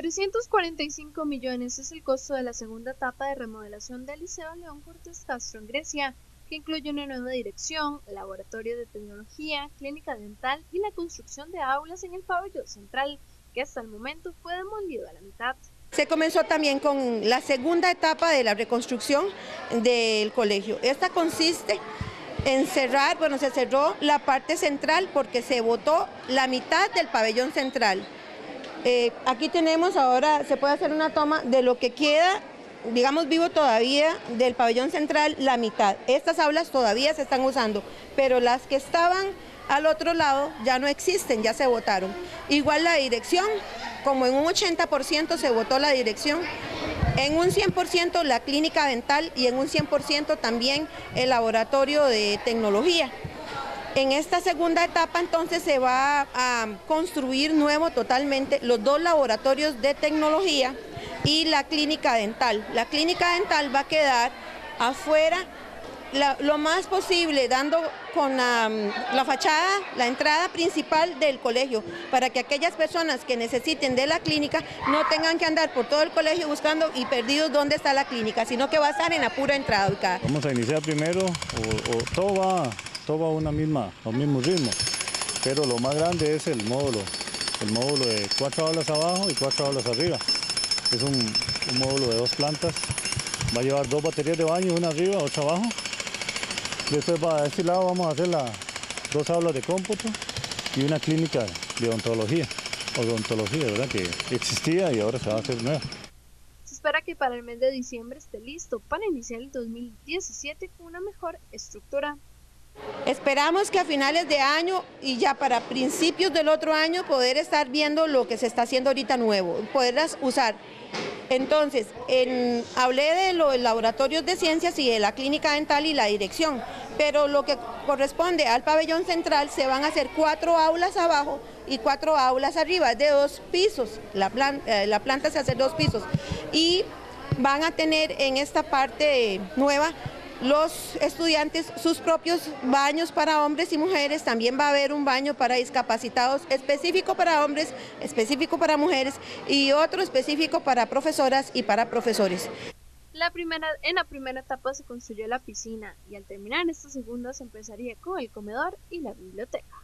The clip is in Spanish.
345 millones es el costo de la segunda etapa de remodelación del Liceo León Cortés Castro en Grecia, que incluye una nueva dirección, laboratorio de tecnología, clínica dental y la construcción de aulas en el pabellón central, que hasta el momento fue demolido a la mitad. Se comenzó también con la segunda etapa de la reconstrucción del colegio. Esta consiste en cerrar, se cerró la parte central porque se botó la mitad del pabellón central. Aquí tenemos ahora, se puede hacer una toma de lo que queda, digamos vivo todavía, del pabellón central, la mitad. Estas aulas todavía se están usando, pero las que estaban al otro lado ya no existen, ya se botaron. Igual la dirección, como en un 80% se botó la dirección, en un 100% la clínica dental y en un 100% también el laboratorio de tecnología. En esta segunda etapa entonces se va a construir nuevo totalmente los dos laboratorios de tecnología y la clínica dental. La clínica dental va a quedar afuera lo más posible, dando con la fachada, la entrada principal del colegio, para que aquellas personas que necesiten de la clínica no tengan que andar por todo el colegio buscando y perdidos dónde está la clínica, sino que va a estar en la pura entrada ubicada. Vamos a iniciar primero, todo va a al mismo ritmo, pero lo más grande es el módulo de 4 aulas abajo y 4 aulas arriba. Es un módulo de 2 plantas, va a llevar 2 baterías de baño, una arriba, otra abajo. Después a este lado vamos a hacer 2 aulas de cómputo y una clínica de odontología, ¿verdad? Que existía y ahora se va a hacer nueva. Se espera que para el mes de diciembre esté listo para iniciar el 2017 con una mejor estructura. Esperamos que a finales de año y ya para principios del otro año poder estar viendo lo que se está haciendo ahorita nuevo, poderlas usar. Entonces, hablé de los laboratorios de ciencias y de la clínica dental y la dirección, pero lo que corresponde al pabellón central se van a hacer 4 aulas abajo y 4 aulas arriba, es de 2 pisos, la planta se hace 2 pisos y van a tener en esta parte nueva los estudiantes sus propios baños para hombres y mujeres, también va a haber un baño para discapacitados específico para hombres, específico para mujeres y otro específico para profesoras y para profesores. En la primera etapa se construyó la piscina y al terminar esta segunda se empezaría con el comedor y la biblioteca.